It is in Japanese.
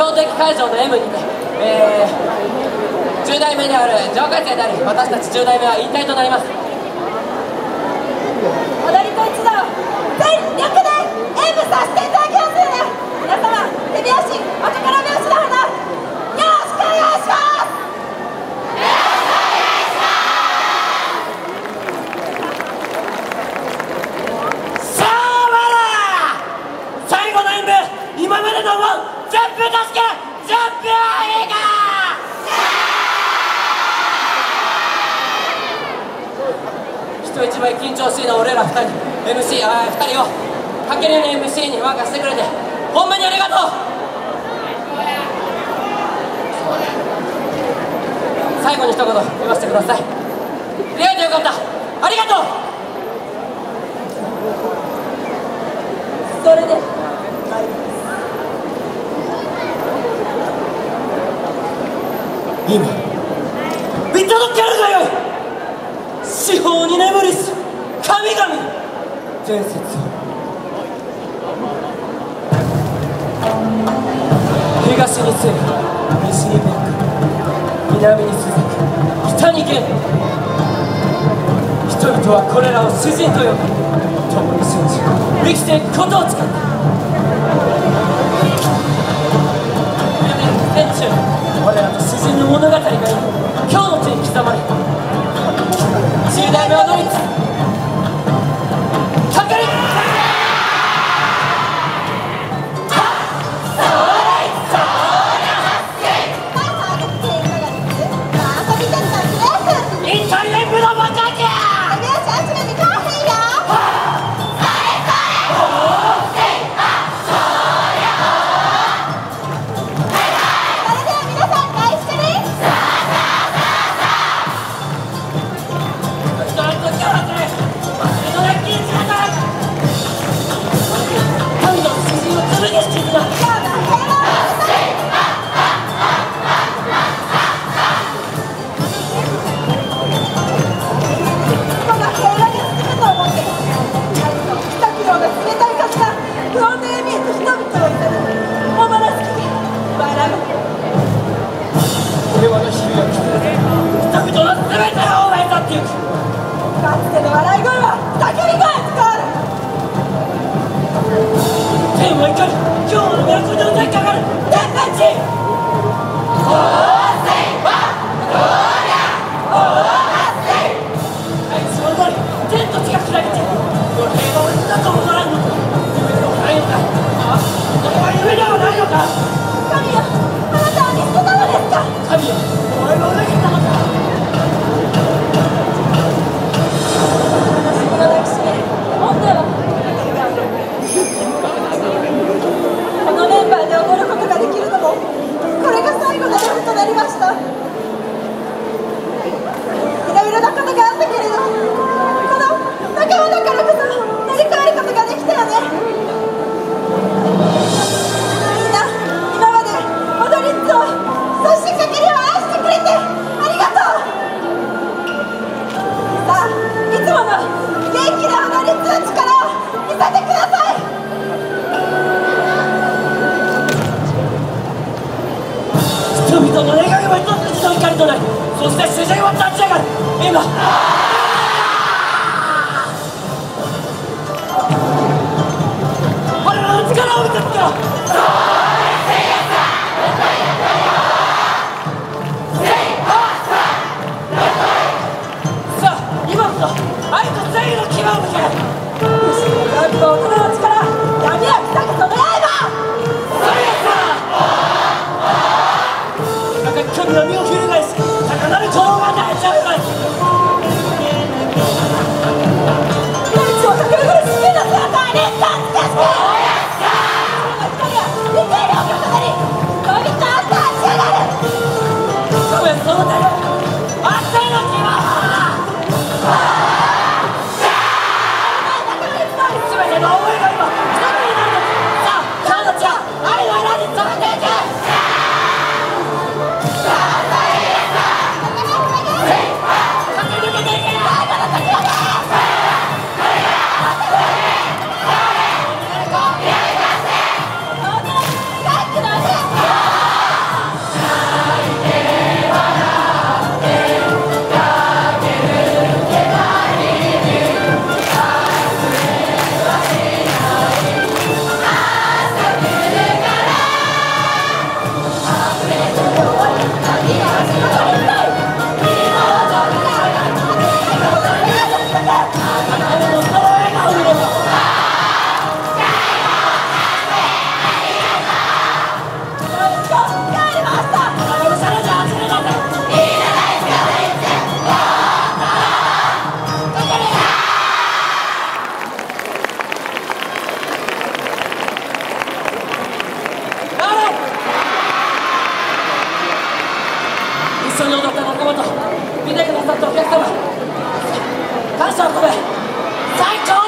投擲会場の M にて、10代目である上階生であり私たち10代目は引退となります。 踊り子一同全力で演舞させていただきますので、皆様手拍子お宝拍子の花よろしくお願いします。 さあまだ最後の演舞、今までのも全部助け準備はいいか。人一倍緊張しいな俺ら2人 MC、2人をかけるように MC に任せてくれてほんまにありがとう。最後に一言言わせてください。出会えてよかった、ありがとう。 それで今見届けるがよい。四方に眠りし神々伝説を。東に西西にベック、南に鈴木、北に玄。人々はこれらを詩人と呼び共に信じ生きていくことを誓った。天中我らと詩人の物語が今日の地に刻まれ10代目踊りかかりそして主人は立ち上がる。今我らの力を見せつけろ。さあ今こそ愛と正義の牙を向ける。後ろがあると大人の力、闇は臭くその刃。神は身を翻し高鳴る鼓動が大丈夫です。大地を駆け巡る死刑の姿に立つかし帰りました。 許されちゃ忘れないで。一緒に踊った仲間と見てくださったお客様、感謝を込め最高